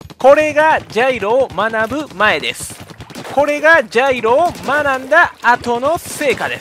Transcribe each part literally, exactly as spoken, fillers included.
これがジャイロを学ぶ前です。これがジャイロを学んだ後の成果です。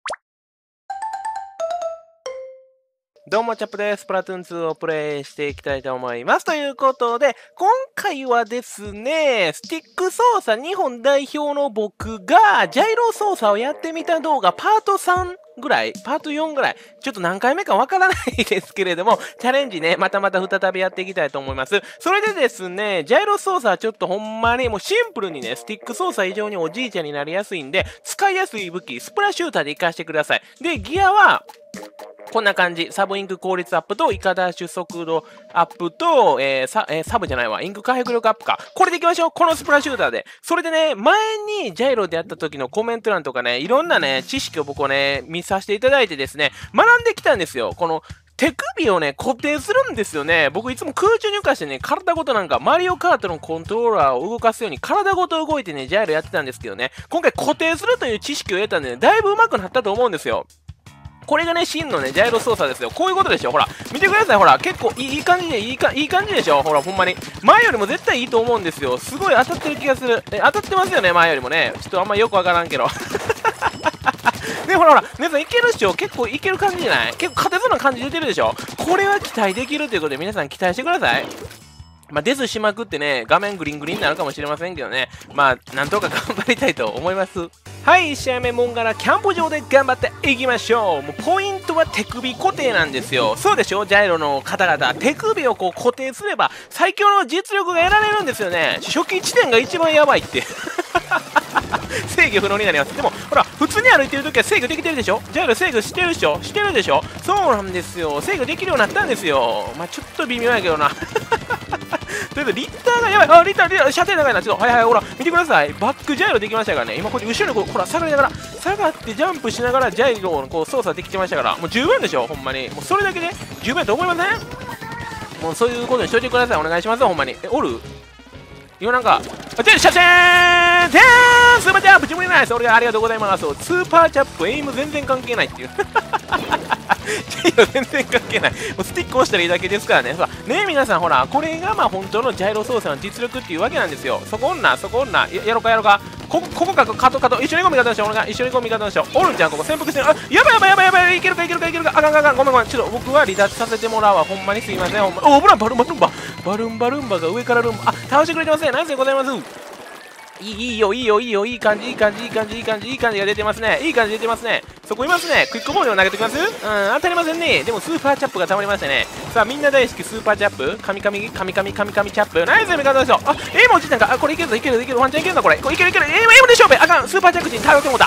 どうもチャップです。スプラトゥーンツーをプレイしていきたいと思います。ということで、今回はですね、スティック操作日本代表の僕が、ジャイロ操作をやってみた動画、パートさんぐらい、パートよんぐらい、ちょっと何回目かわからないですけれども、チャレンジね、またまた再びやっていきたいと思います。それでですね、ジャイロ操作はちょっとほんまにもうシンプルにね、スティック操作以上におじいちゃんになりやすいんで、使いやすい武器、スプラシューターで活かしてください。で、ギアは、こんな感じ。サブインク効率アップと、イカダッシュ速度アップと、えーサえー、サブじゃないわ。インク回復力アップか。これでいきましょう。このスプラシューターで。それでね、前にジャイロでやった時のコメント欄とかね、いろんなね、知識を僕をね、見させていただいてですね、学んできたんですよ。この、手首をね、固定するんですよね。僕いつも空中に浮かしてね、体ごとなんか、マリオカートのコントローラーを動かすように、体ごと動いてね、ジャイロやってたんですけどね、今回固定するという知識を得たんでね、だいぶ上手くなったと思うんですよ。これがね、真のね、ジャイロ操作ですよ。こういうことでしょ。ほら、見てください。ほら、結構いい、いい感じで、いいか、いい感じでしょ。ほら、ほんまに。前よりも絶対いいと思うんですよ。すごい当たってる気がする。え、当たってますよね、前よりもね。ちょっとあんまよくわからんけど。ね、ほらほら、皆さんいけるっしょ。結構いける感じじゃない？結構勝てそうな感じ出てるでしょ。これは期待できるということで、皆さん期待してください。まあ、デスしまくってね、画面グリングリンになるかもしれませんけどね。まあ、なんとか頑張りたいと思います。はい、いち試合目、モンガラキャンプ場で頑張っていきましょう。もうポイントは手首固定なんですよ。そうでしょ、ジャイロの方々。手首をこう固定すれば、最強の実力が得られるんですよね。初期地点が一番やばいって。制御不能になります。でも、ほら、普通に歩いてるときは制御できてるでしょ。ジャイロ制御してるでしょ。してるでしょ。そうなんですよ。制御できるようになったんですよ。まあ、ちょっと微妙やけどな。とりあえずリッターがやばい。あ、リッター、リッター、射程長いな。ちょっと、はいはい、ほら、見てください。バックジャイロできましたからね。今、これ後ろにこう、ほら、下がりながら、下がってジャンプしながらジャイロをこう操作できてましたから、もう十分でしょ、ほんまに。もうそれだけで十分やと思いません？もうそういうことにしといてください。お願いしますよ、ほんまに。え、おる？今なんか、あ、で、シャシャーンてーんスーパーチャップ、自分にないです。俺がありがとうございます。スーパーチャップ、エイム全然関係ないっていう。ジャイロ全然関係ない。もうスティック押したらいいだけですからね。さねえ、皆さん、ほら、これがまあ本当のジャイロ操作の実力っていうわけなんですよ。そこおんな、そこおんな。ややろうかやろうか。ここ、ここか、カトカト。一緒に行こう、味方の人。お願い。一緒に行こう、味方の人。おるんじゃん、ここ。潜伏してる。あ、やばいやばいやばいやばい。いけるかいけるかいけるか。あかんあかんあかん。ごめんごめん。ちょっと僕は離脱させてもらうわ。ほんまにすいません。ほんま。お、ブランバルンバルンバ。バルンバルンバが上からルンバ。あ、倒してくれてますね。ナイスでございます。いい、いいよ、いいよ、いいよ、いい感じ、いい感じ、いい感じ、いい感じ、いい感じが出てますね。いい感じ出てますね。そこいますね。クイックボールを投げてきます？うん、当たりませんね。でもスーパーチャップがたまりましたね。さあ、みんな大好きスーパーチャップ。カミカミ、カミカミ、カミカミチャップ。ナイス味方の人。あ、エイム落ちたんか。あ、これいけるぞ、いけるぞ、いける。ワンチャンいけるぞ、これ。これいけるいける。エイム、エイムで勝負。あかん。スーパー着地に頼ってもうた。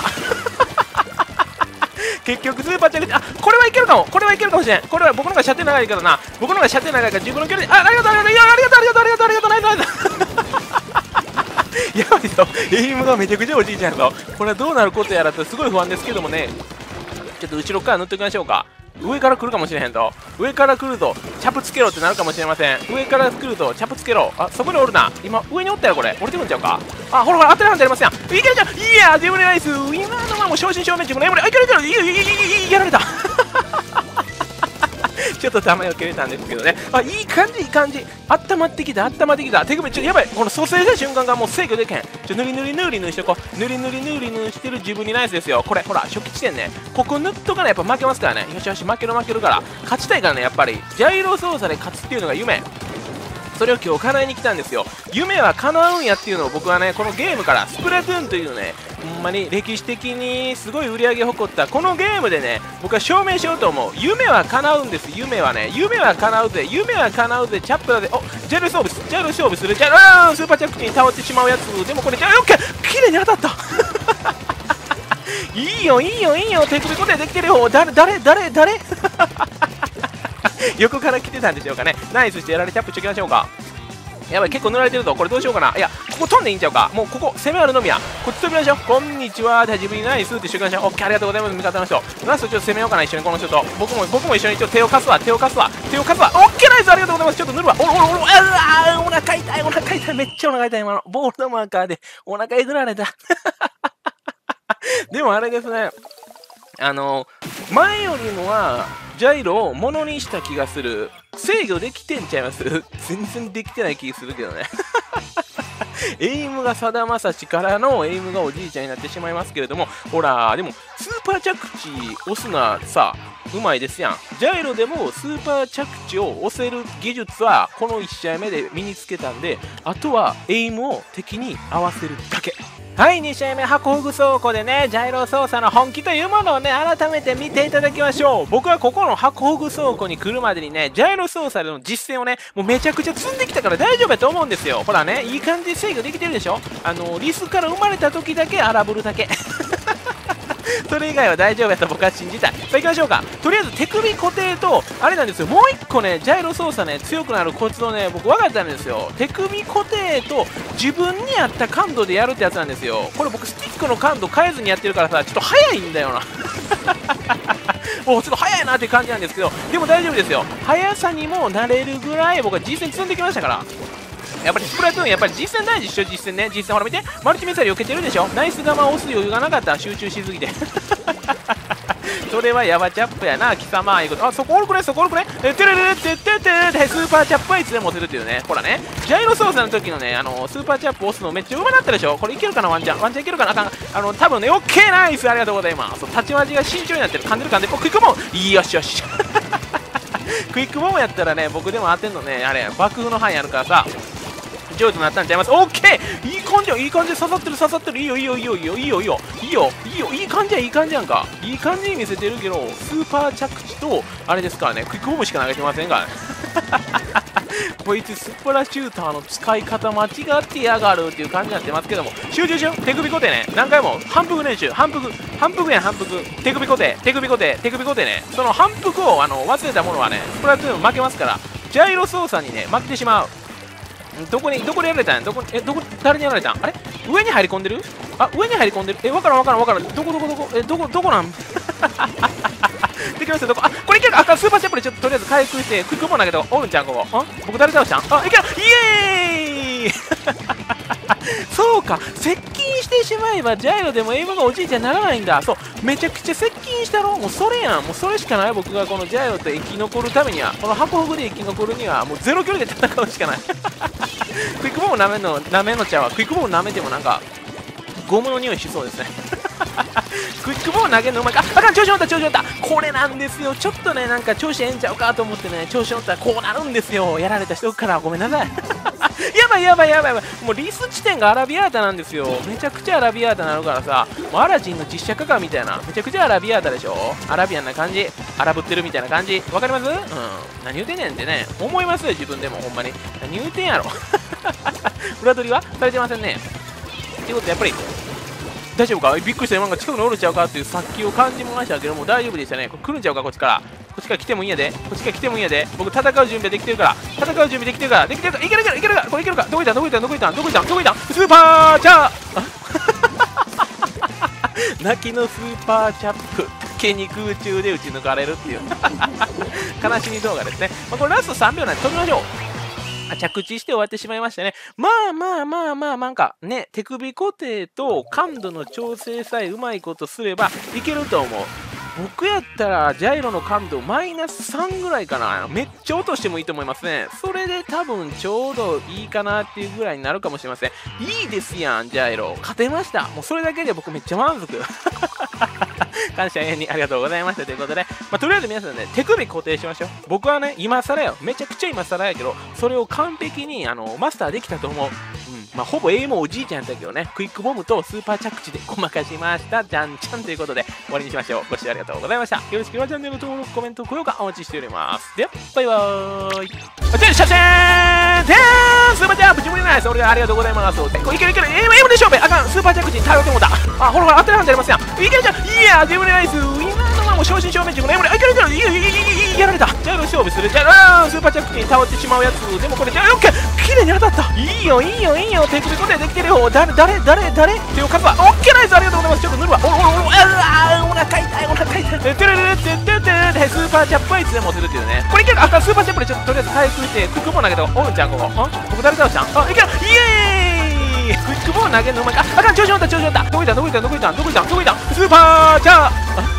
結局スーパー着地、あ、これはいけるかも。これはいけるかもしれん。これは僕の方が射程長いからな。僕の方が射程長いから自分の距離で、あ、ありがとう、ありがとう、いや、ありがとう、ありがとう、ありがとう、ありがとう、ナイス、ナイス。やばいぞ、エイムがめちゃくちゃおじいちゃんやぞ。これはどうなることやらとすごい不安ですけどもね。ちょっと後ろから塗っておきましょうか。上から来るかもしれへんと。上から来るとチャプつけろってなるかもしれません。上から来るとチャプつけろ。あ、そこにおるな。今上におったよ、これ降りてくんちゃうか。あ、ほらほら当たりはんでありますやん。いけるじゃん。いやー、自分でナイス。今のはもう正真正銘自分のエムで、あ、いけるいける、いいいいいいいい、やられた。ちょっとたまよけれたんですけどね。あ、いい感じ、いい感じ。温まってきた、温まってきた。手首、ちょっとやばい。この蘇生した瞬間がもう制御できへん。ちょ、塗り塗り塗り塗りしてこう。塗り塗り塗り塗りしてる自分にナイスですよ。これ、ほら、初期地点ね。ここ塗っとかないやっぱ負けますからね。よしよし、負ける負けるから。勝ちたいからね、やっぱり。ジャイロ操作で勝つっていうのが夢。それを今日叶えに来たんですよ。夢は叶うんやっていうのを僕はね、このゲームからスプラトゥーンというね、ほんまに歴史的にすごい売り上げを誇ったこのゲームでね、僕は証明しようと思う。夢は叶うんです。夢はね、夢は叶うぜ、夢は叶うぜ。チャップラで、お、ジャイロ勝負すジャイロ勝負する。ジャイロ、あー、スーパー着地に倒ってしまうやつ。でもこれ、ジャイロ、オッケー、綺麗に当たった。いいよいいよいいよ、手首固定できてるよ。誰誰誰誰。横から来てたんでしょうかね。ナイスしてやられチャップしときましょうか。やばい、結構塗られてるぞ。これどうしようかな。いや、ここ飛んでいいんちゃうか。もうここ攻めあるのみや。こっち飛びましょう。こんにちは、自分にナイスってしときましょう。オッケー、ありがとうございます。味方の人ラストちょっと攻めようかな。一緒にこの人と僕も僕も一緒にちょっと手を貸すわ手を貸すわ手を貸すわ。オッケー、ナイス、ありがとうございます。ちょっと塗るわ。おおおお、あー、お腹痛い、お腹痛い、めっちゃお腹痛い。今のボールのマーカーでお腹えぐられた。でもあれですね、 あの前よりもはジャイロをものにした気がする。制御できてんちゃいます？全然できてない気するけどね。エイムがさだまさしからのエイムがおじいちゃんになってしまいますけれども、ほらでもスーパー着地押すのはさうまいですやん。ジャイロでもスーパー着地を押せる技術はこのいち試合目で身につけたんで、あとはエイムを敵に合わせるだけ。はい、に試合目、ハコフグ倉庫でね、ジャイロ操作の本気というものをね、改めて見ていただきましょう。僕はここのハコフグ倉庫に来るまでにね、ジャイロ操作での実践をね、もうめちゃくちゃ積んできたから大丈夫やと思うんですよ。ほらね、いい感じで制御できてるでしょ。あの、リスから生まれた時だけ荒ぶるだけ。それ以外は大丈夫やと僕は信じたい。さあ行きましょうか。とりあえず手首固定と、あれなんですよ、もう一個ね、ジャイロ操作ね、強くなるコツをね、僕分かったんですよ。手首固定と自分に合った感度でやるってやつなんですよ。これ僕スティックの感度変えずにやってるからさ、ちょっと早いんだよな。おちょっと早いなっていう感じなんですけど、でも大丈夫ですよ。速さにも慣れるぐらい僕は実践積んできましたから。やっぱりスプラトゥーン、やっぱり実践大事っしょ、実践ね。実践ほら見て、マルチミサイル避けてるでしょ。ナイス玉を押す余裕がなかった、集中しすぎて。それはヤバチャップやな、貴様。いうこと。あ、そこおるくね、そこおるくね。え、てれれれってってってってスーパーチャップはいつでも押せるっていうね。ほらね、ジャイロ操作の時のね、あの、スーパーチャップ押すのめっちゃうまなったでしょ。これいけるかな、ワンチャン。ワンチャンいけるかな、あかん。あの、多分ね、オッケーナイスありがとうございます。立ち味が慎重になってる。噛んでる噛んでる。お、クイックボーンよしよし。クイックボーンやったらね、僕でも当てんのね、あれ、爆風の範囲あるからさ。上手になったんちゃいます。オッケー、いい感じよ、いい感じで刺さってる刺さってる。いいよいいよいいよいいよいいよいいよいいよいいよ、いい感じやいい感じやんか。いい感じに見せてるけど、スーパー着地とあれですからね、クイックボムしか投げてませんからね。こいつスプラシューターの使い方間違ってやがるっていう感じになってますけども、集中しよう。手首固定ね、何回も反復練習、反復反復やん反復。手首固定手首固定手首固定ね。その反復をあの忘れたものはね、スプラトゥーン負けますから、ジャイロ操作にね負けてしまう。どこに、どこでやられたんどこ、え、どこ、誰にやられたんあれ上に入り込んでるあ、上に入り込んでるえ、わからんわからんわからん。どこどこどこえ、どこ、どこなんできましたどこあ、これいけるかあ、スーパーチャップでちょっととりあえず回復して、クイックボーン投げたおるんちゃんここ。あ僕誰倒したんあ、いけるイエーイそうか、接近してしまえばジャイロでもエイムがおじいちゃんにならないんだ。そう、めちゃくちゃ接近したろもうそれやん。もうそれしかない。僕がこのジャイロと生き残るためには、このハコフグで生き残るにはもうゼロ距離で戦うしかない。クイックボーンを舐めんの、舐めんのちゃうわ。クイックボーン舐めてもなんか、ゴムの匂いしそうですね。クイックボーン投げるのうまいか。あかん、調子乗った、調子乗った。これなんですよ。ちょっとね、なんか調子ええんちゃうかと思ってね、調子乗ったらこうなるんですよ。やられた人からごめんなさい。やばいやばいやばいやばい。もうリス地点がアラビアータなんですよ。めちゃくちゃアラビアータなるからさ、もうアラジンの実写化かみたいな。めちゃくちゃアラビアータでしょ。アラビアンな感じ。荒ぶってるみたいな感じ。わかります？うん。何言うてんねんってね。思いますよ、自分でもほんまに。何言うてんやろ。裏取りはされてませんね。っていうことでやっぱり、大丈夫かびっくりした。今が近くにおるんちゃうかっていう殺気を感じましたけども、大丈夫でしたね。これ来るんちゃうかこっちから。こっちから来てもいいやで。こっちから来てもいいやで。僕戦う準備はできてるから。戦う準備できてるから。できてるから。いけるからいけるから。これいけるか。どこいたどこいたどこいたどこいたどこいたスーパーチャー泣きのスーパーチャップ。毛に空中で打ち抜かれるっていう。悲しみ動画ですね。まあ、これラストさんびょうなんで飛びましょう。着地して終わってしまいましたね。まあまあまあまあ、なんかね、手首固定と感度の調整さえうまいことすればいけると思う。僕やったらジャイロの感度マイナスさんぐらいかな。めっちゃ落としてもいいと思いますね。それで多分ちょうどいいかなっていうぐらいになるかもしれません。いいですやん、ジャイロ。勝てました。もうそれだけで僕めっちゃ満足。感謝永遠にありがとうございましたということで、まあ、とりあえず皆さんね、手首固定しましょう。僕はね、今更よ。めちゃくちゃ今更やけど、それを完璧にあのマスターできたと思う。うん。まあ、ほぼエイもおじいちゃんやったけどね、クイックボムとスーパー着地でごまかしました。じゃんちゃんということで、終わりにしましょう。ご視聴ありがとうございました。よろしければチャンネル登録、コメント、高評価お待ちしております。では、バイバーイ。あ、じゃあ、シャシャーンでースーパーチャープチムリナイス。俺がありがとうございます。いけるいける、エイムエイムで勝負。あかん、スーパー着地に頼ってもうた。あ、ほらほら、当たりはんでありますやん。いけるじゃん。いや、ジムリナイス。今のはもう正真正銘自分のエイムで、あ、いけるいける、いいよいいよいいよ、やられた。じゃあ、勝負する。じゃあ、スーパー着地に倒ってしまうやつ。でもこれ、じゃあ、オッケー。綺麗に当たった。いいよいいよいいよ。手首固定できてるよ。誰誰誰誰手をかくわ。オッケーナイス。ありがとうございます。ちょっと塗るわ。おおおお、あお腹痛いお腹痛い。てるるるってってってでスーパーチャップはいつでも押せるっていうね。これいける。あ、スーパーチャップでちょっととりあえず回復してクイックボーン投げたおるんちゃんここ。あ、僕誰倒したん？あ、いける。イエーイ。クイックボーン投げるのうまいか。あかん、調子乗った調子乗った。どこいたどこいたどこいたどこいたどこいたスーパーチャー。あ